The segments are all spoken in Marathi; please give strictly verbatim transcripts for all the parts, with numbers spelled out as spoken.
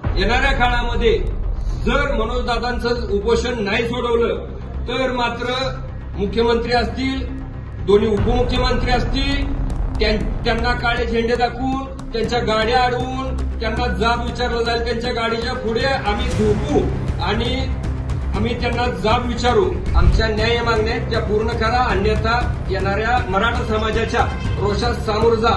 येणाऱ्या काळामध्ये जर मनोजदादांचं उपोषण नाही सोडवलं तर मात्र मुख्यमंत्री असतील, दोन्ही उपमुख्यमंत्री असतील, त्यांना काळे झेंडे दाखवून त्यांच्या गाड्या अडवून त्यांना जाब विचारला जाईल. त्यांच्या गाडीच्या पुढे आम्ही झोपू आणि आम्ही त्यांना जाब विचारू. आमच्या न्याय मागण्या त्या पूर्ण करा, अन्यथा येणाऱ्या मराठा समाजाच्या रोषास सामोरं जा.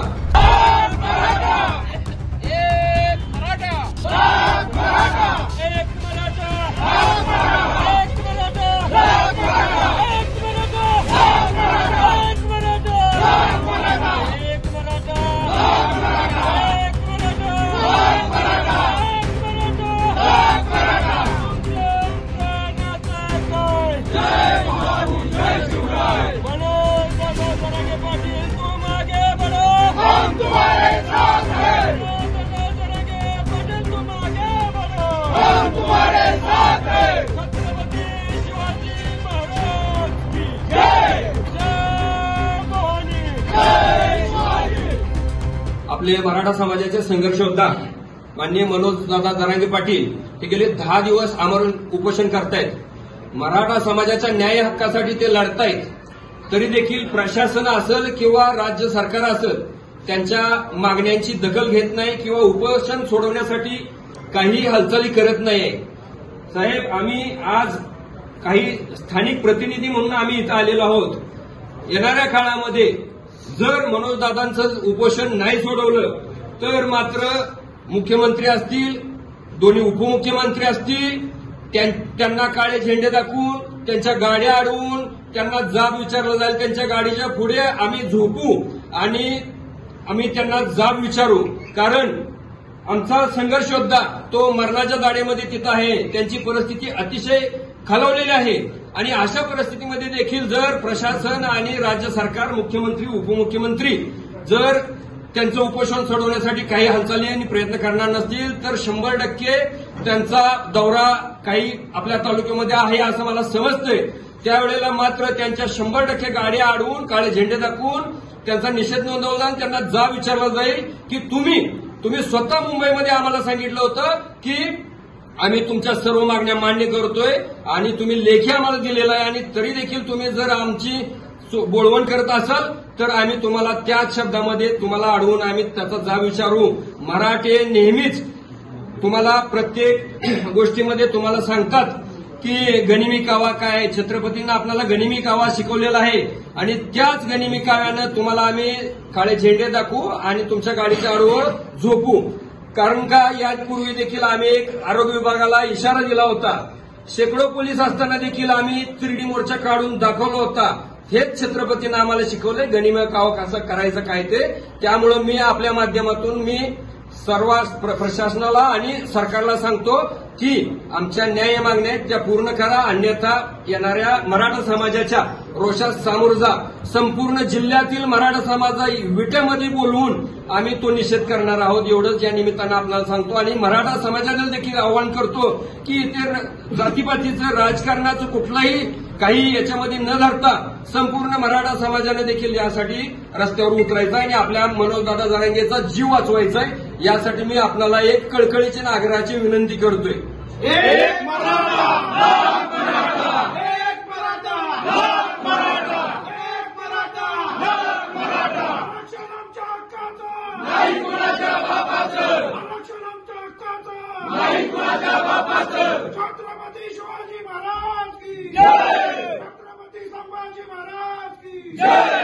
आपले मराठा समाजाचे संघर्ष योद्धा माननीय मनोजदादा जरांगे पाटील हे गेले दहा दिवस आमरण उपोषण करतायत. मराठा समाजाच्या न्याय हक्कासाठी ते लढतायत. तरी देखील प्रशासन असेल किंवा राज्य सरकार असेल त्यांच्या मागण्यांची दखल घेत नाही किंवा उपोषण सोडवण्यासाठी काही हालचाली करत नाही. साहेब, आम्ही आज काही स्थानिक प्रतिनिधी म्हणून आम्ही इथं आलेलो आहोत. येणाऱ्या काळामध्ये जर मनोजदादांचं उपोषण नाही सोडवलं तर मात्र मुख्यमंत्री असतील, दोन्ही उपमुख्यमंत्री असतील, त्यांना काळे झेंडे दाखवून त्यांच्या गाड्या अडवून त्यांना जाब विचारला जाईल. त्यांच्या गाडीच्या पुढे आम्ही झोपू आणि आम्ही त्यांना जाब विचारू. कारण आमचा संघर्ष योद्धा तो मरणाच्या दाढेमध्ये तिथं आहे. त्यांची परिस्थिती अतिशय खालावलेली आहे आणि अशा परिस्थितीमध्ये देखील जर प्रशासन आणि राज्य सरकार, मुख्यमंत्री, उपमुख्यमंत्री जर त्यांचं उपोषण सोडवण्यासाठी काही हालचाली आणि प्रयत्न करणार नसतील तर शंभर टक्के त्यांचा दौरा काही आपल्या तालुक्यामध्ये आहे असं मला समजतंय. त्यावेळेला मात्र त्यांच्या शंभर टक्के गाड्या अडवून काळे झेंडे दाखवून त्यांचा निषेध नोंदवला आणि त्यांना जाब विचारला जाईल की तुम्ही तुम्ही स्वतः मुंबईमध्ये आम्हाला सांगितलं होतं की आम्ही तुमच्या सर्व मागण्या मान्य करतोय आणि तुम्ही लेखी आम्हाला दिलेला आहे आणि तरी देखील तुम्ही जर आमची बोळवण करत असाल तर आम्ही तुम्हाला त्याच शब्दामध्ये तुम्हाला अडवून आम्ही त्याचा जाब विचारू. मराठे नेहमीच तुम्हाला प्रत्येक गोष्टीमध्ये तुम्हाला सांगतात की गनिमी कावा काय, छत्रपतींना आपल्याला गनिमी कावा शिकवलेला आहे आणि त्याच गनिमी काव्यानं तुम्हाला आम्ही काळे झेंडे दाखवू आणि तुमच्या गाडीच्या आडवं झोपू. कारण का यापूर्वी देखील आम्ही एक आरोग्य विभागाला इशारा दिला होता. शेकडो पोलीस असताना देखील आम्ही तिरडी मोर्चा काढून दाखवला होता. हेच छत्रपतींना आम्हाला शिकवलंय गनिमी कावा कसं करायचं काय ते. त्यामुळे मी आपल्या माध्यमातून मी सर्व प्रशासनाला आणि सरकारला सांगतो की आमच्या न्याय मागण्या त्या पूर्ण करा, अन्यथा येणाऱ्या मराठा समाजाच्या रोषास सामोरं जा. संपूर्ण जिल्ह्यातील मराठा समाजा विट्यामध्ये बोलवून आम्ही तो निषेध करणार आहोत. एवढंच या निमित्तानं आपल्याला सांगतो आणि मराठा समाजाला देखील आवाहन करतो की इथे जातीपातीचं राजकारणाचं कुठलाही काही याच्यामध्ये न धरता संपूर्ण मराठा समाजाने देखील यासाठी रस्त्यावर उतरायचं आणि आपल्या मनोजदादा जरांगेचा जीव वाचवायचा आहे. यासाठी मी आपल्याला एक कळकळीची आणि आग्रहाची विनंती करतोय. एक मराठा, लाख मराठा, एक मराठा, लाख मराठा, एक मराठा, लाख मराठा. आरक्षण आमच्या हक्काचं, नाही कुणाच्या बापाचं. आरक्षण आमच्या हक्काचं, नाही कुणाच्या बापाचं. छत्रपती शिवाजी महाराज की जय. छत्रपती संभाजी महाराज की जय.